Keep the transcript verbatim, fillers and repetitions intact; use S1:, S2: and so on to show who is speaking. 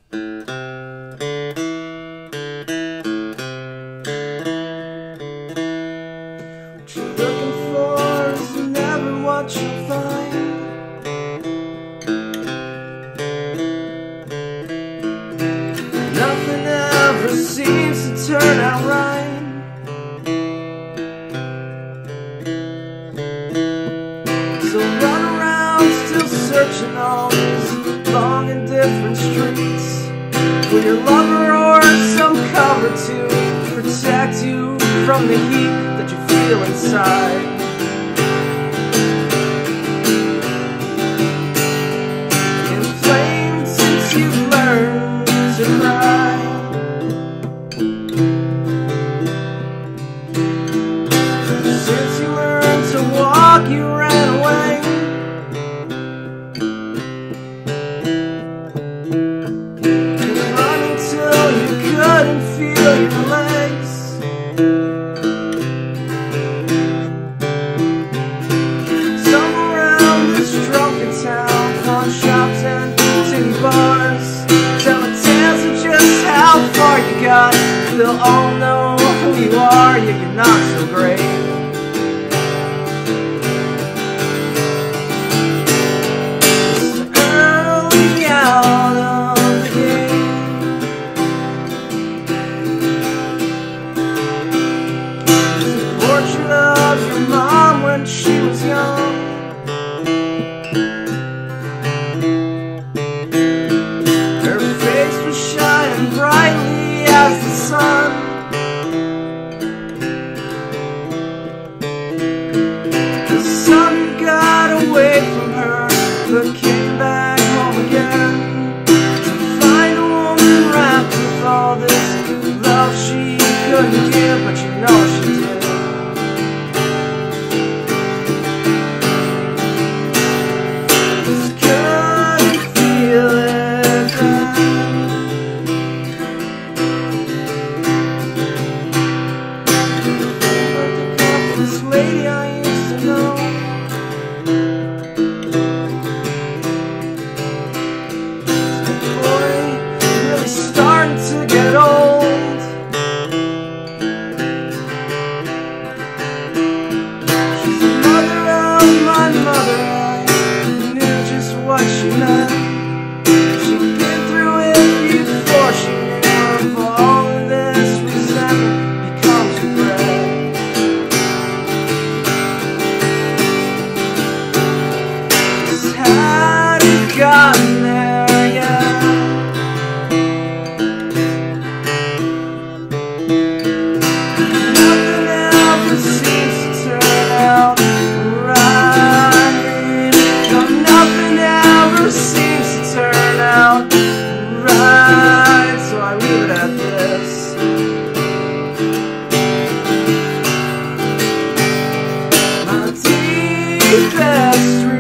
S1: What you're looking for is never what you'll find. Nothing ever seems to turn out right. So run around still searching all these long and different streets, with your lover or some cover to protect you from the heat that you feel inside. Inflamed since you've learned to cry. Since you learned to walk, you ran away. And run until you couldn't feel your legs. Somewhere around this drunken town, pawn shops and titty bars, telling tales of just how far you got. They'll all know who you are, yeah, you're not so great. She was young. Her face was shining brightly as the sun. The sun got away from her, but came back home again to find a woman wrapped with all this love she couldn't give, but you know she did. Lady I used to know, the boy really starting to get old. She's the mother of my mother. I knew just what she meant. She'd been through it before she knew of all of this resentment becomes regret. Gotten there yet? Nothing ever seems to turn out right. No, nothing ever seems to turn out right. So I leave it at this. My deepest dream